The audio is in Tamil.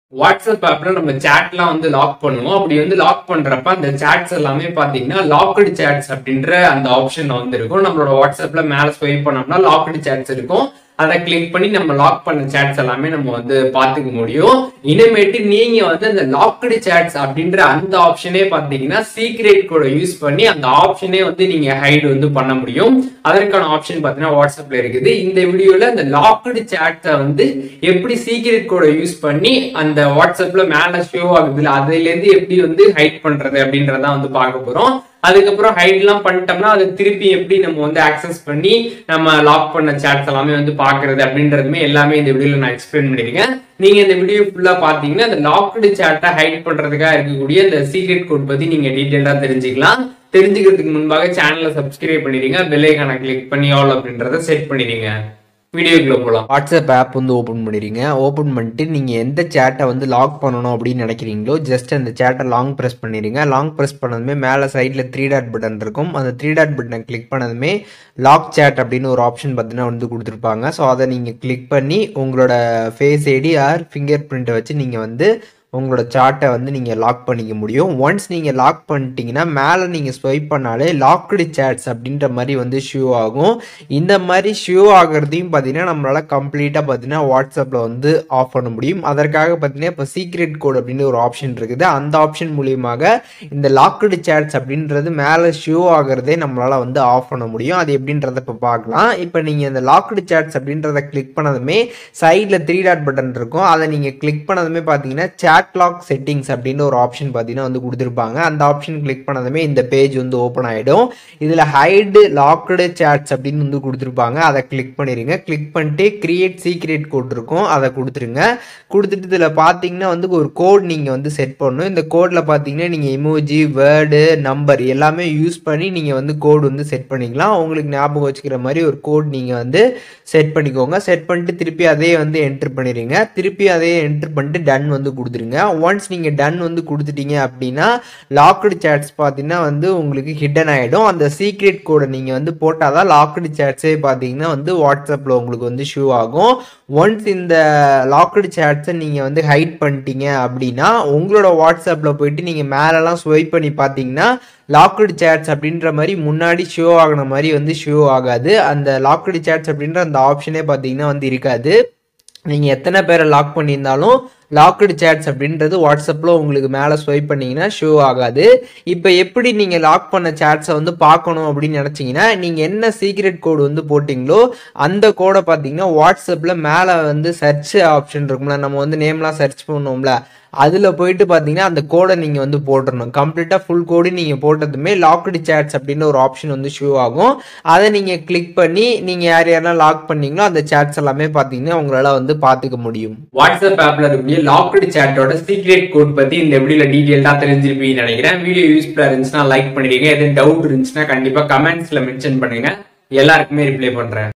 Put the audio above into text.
வாட்ஸ்அப் ஆப்ல நம்ம சேட்லாம் வந்து லாக் பண்ணுவோம். அப்படி வந்து லாக் பண்றப்ப அந்த சேட்ஸ் எல்லாமே பாத்தீங்கன்னா லாக்டு சேட்ஸ் அப்படின்ற அந்த ஆப்ஷன் வந்து இருக்கும். நம்மளோட வாட்ஸ்அப்ல மேல ஸ்வைப் பண்ணோம்னா லாக்டு சேட்ஸ் இருக்கும். அதை கிளிக் பண்ணி நம்ம லாக் பண்ண சேட்ஸ் எல்லாமே நம்ம வந்து பாத்துக்க முடியும். இனிமேட்டு நீங்க வந்து அந்த லாக்டு சேட்ஸ் அப்படின்ற அந்த ஆப்ஷனே பாத்தீங்கன்னா சீக்ரெட் கோட யூஸ் பண்ணி அந்த ஆப்ஷனே வந்து நீங்க ஹைட் வந்து பண்ண முடியும். அதற்கான ஆப்ஷன் பாத்தீங்கன்னா வாட்ஸ்அப்ல இருக்குது. இந்த வீடியோல அந்த லாக்டு சேட்ஸை வந்து எப்படி சீக்ரெட் கோட யூஸ் பண்ணி அந்த வாட்ஸ்அப்ல மேல ஷோ ஆகுதுல அதுல இருந்து எப்படி வந்து ஹைட் பண்றது அப்படின்றத வந்து பார்க்க போறோம். அதுக்கப்புறம் ஹைட் எல்லாம் பண்ணிட்டோம்னா அதை திருப்பி எப்படி நம்ம வந்து ஆக்சஸ் பண்ணி நம்ம லாக் பண்ண சேட்ஸ் எல்லாமே வந்து பாக்குறது அப்படின்றதுமே எல்லாமே இந்த வீடியோல நான் எக்ஸ்பிளைன் பண்ணிருக்கேன். நீங்க இந்த வீடியோ ஃபுல்லா பாத்தீங்கன்னா அந்த லாக்டு சேட்டை ஹைட் பண்றதுக்காக இருக்கக்கூடிய இந்த சீக்ரெட் கோட் பத்தி நீங்க டீடைலா தெரிஞ்சுக்கலாம். தெரிஞ்சுக்கிறதுக்கு முன்பாக சேனலை சப்ஸ்கிரைப் பண்ணிடுங்க, பெல் ஐகானை கிளிக் பண்ணி ஆல் அப்படின்றத செட் பண்ணிடுங்க. வீடியோக்குள்ள போகலாம். வாட்ஸ்அப் ஆப் வந்து ஓப்பன் பண்ணிடுங்க. ஓப்பன் பண்ணிட்டு நீங்கள் எந்த சேட்டை வந்து லாக் பண்ணணும் அப்படின்னு நினைக்கிறீங்களோ ஜஸ்ட் அந்த சேட்டை லாங் ப்ரெஸ் பண்ணிடுங்க. லாங் ப்ரெஸ் பண்ணதுமே மேலே சைடில் 3 டாட் பட்டன் இருக்கும். அந்த 3 டாட் பட்டனை கிளிக் பண்ணதுமே லாக் சேட் அப்படின்னு ஒரு ஆப்ஷன் பார்த்தீங்கன்னா வந்து கொடுத்துருப்பாங்க. ஸோ அதை நீங்கள் கிளிக் பண்ணி உங்களோட ஃபேஸ் ஐடி ஆர் ஃபிங்கர் பிரிண்ட்டை வச்சு நீங்கள் வந்து உங்களோட சார்ட்டை வந்து நீங்கள் லாக் பண்ணிக்க முடியும். ஒன்ஸ் நீங்கள் லாக் பண்ணிட்டீங்கன்னா மேலே நீங்கள் ஸ்வைப் பண்ணாலே லாக்டு சேட்ஸ் அப்படின்ற மாதிரி வந்து ஷோ ஆகும். இந்த மாதிரி ஷோ ஆகிறதையும் பார்த்தீங்கன்னா நம்மளால் கம்ப்ளீட்டாக பார்த்தீங்கன்னா வாட்ஸ்அப்பில் வந்து ஆஃப் பண்ண முடியும். அதற்காக பார்த்தீங்கன்னா இப்போ சீக்ரெட் கோட் அப்படின்னு ஒரு ஆப்ஷன் இருக்குது. அந்த ஆப்ஷன் மூலியமாக இந்த லாக்டு சேட்ஸ் அப்படின்றது மேலே ஷோ ஆகிறதே நம்மளால் வந்து ஆஃப் பண்ண முடியும். அது எப்படின்றத இப்போ பார்க்கலாம். இப்போ நீங்கள் இந்த லாக்டு சேட்ஸ் அப்படின்றத கிளிக் பண்ணதுமே சைடில் 3 டாட் பட்டன் இருக்கும். அதை நீங்கள் கிளிக் பண்ணதுமே பார்த்தீங்கன்னா லாக் செட்டிங்ஸ் அப்படின்னு ஒரு ஆப்ஷன் பார்த்தீங்கன்னா வந்து கொடுத்துருப்பாங்க. அந்த ஆப்ஷன் கிளிக் பண்ணதுமே இந்த பேஜ் வந்து ஓப்பன் ஆகிடும். இதில் ஹைடு லாக்டு சேட்ஸ் அப்படின்னு வந்து கொடுத்துருப்பாங்க. அதை கிளிக் பண்ணிடுங்க. கிளிக் பண்ணிட்டு கிரியேட் சீக்ரெட் கோட் இருக்கும், அதை கொடுத்துருங்க. கொடுத்துட்டு இதில் பார்த்தீங்கன்னா வந்து ஒரு கோட் நீங்கள் வந்து செட் பண்ணணும். இந்த கோடில் பார்த்தீங்கன்னா நீங்கள் இமோஜி, வேர்டு, நம்பர் எல்லாமே யூஸ் பண்ணி நீங்கள் வந்து கோட் வந்து செட் பண்ணிக்கலாம். உங்களுக்கு ஞாபகம் வச்சுக்கிற மாதிரி ஒரு கோட் நீங்கள் வந்து செட் பண்ணிக்கோங்க. செட் பண்ணிட்டு திருப்பி அதே வந்து என்ட்ரு பண்ணிடுங்க. திருப்பி அதே என்ட்ரு பண்ணிட்டு டன் வந்து கொடுத்துருங்க. ஒன்ஸ் நீங்கள் டன் வந்து கொடுத்துட்டீங்க அப்படின்னா லாக்டு சேட்ஸ் பார்த்தீங்கன்னா வந்து உங்களுக்கு ஹிடன் ஆகிடும். அந்த சீக்ரெட் கோடை நீங்கள் வந்து போட்டால் தான் லாக்டு சேட்ஸே பார்த்தீங்கன்னா வந்து வாட்ஸ்அப்பில் உங்களுக்கு வந்து ஷோ ஆகும். ஒன்ஸ் இந்த லாக்டு சேட்ஸை நீங்கள் வந்து ஹைட் பண்ணிட்டீங்க அப்படின்னா உங்களோட வாட்ஸ்அப்பில் போயிட்டு நீங்கள் மேலெலாம் ஸ்வைப் பண்ணி பார்த்தீங்கன்னா லாக்டு சேட்ஸ் அப்படின்ற மாதிரி முன்னாடி ஷோ ஆகின மாதிரி வந்து ஷோ ஆகாது. அந்த லாக்டு சேட்ஸ் அப்படின்ற அந்த ஆப்ஷனே பார்த்தீங்கன்னா வந்து இருக்காது. நீங்கள் எத்தனை பேரை லாக் பண்ணியிருந்தாலும் லாக்டு சேட்ஸ் அப்படின்றது வாட்ஸ்அப்பில் உங்களுக்கு மேலே ஸ்வைப் பண்ணிங்கன்னா ஷோ ஆகாது. இப்போ எப்படி நீங்கள் லாக் பண்ண சேட்ஸை வந்து பார்க்கணும் அப்படின்னு நினச்சிங்கன்னா நீங்கள் என்ன சீக்ரெட் கோடு வந்து போட்டிங்களோ அந்த கோடை பார்த்தீங்கன்னா வாட்ஸ்அப்பில் மேலே வந்து சர்ச் ஆப்ஷன் இருக்கும்ல, நம்ம வந்து நேம்லாம் சர்ச் பண்ணுவோம்ல, அதில் போயிட்டு பார்த்தீங்கன்னா அந்த கோடை நீங்கள் வந்து போட்டுடணும். கம்ப்ளீட்டாக ஃபுல் கோடு நீங்கள் போட்டதுமே லாக்டு சேட்ஸ் அப்படின்னு ஒரு ஆப்ஷன் வந்து ஷோ ஆகும். அதை நீங்கள் கிளிக் பண்ணி நீங்கள் யார் யாரெல்லாம் லாக் பண்ணீங்களோ அந்த சேட்ஸ் எல்லாமே பார்த்தீங்கன்னா உங்களால் வந்து பார்த்துக்க முடியும். வாட்ஸ்அப் ஆப்ல இருக்கக்கூடிய லாக்டு சேட்டோட சீக்ரெட் கோட் பத்தி இந்த வீடியோல டீடைலா தெரிஞ்சிருப்பீங்கன்னு நினைக்கிறேன். வீடியோ யூஸ்ஃபுல்லா இருந்துச்சுன்னா லைக் பண்ணிடுங்க. எதுவும் டவுட் இருந்துச்சுன்னா கண்டிப்பா கமெண்ட்ஸ்ல மென்ஷன் பண்ணுங்க. எல்லாருக்குமே ரிப்ளை பண்றேன்.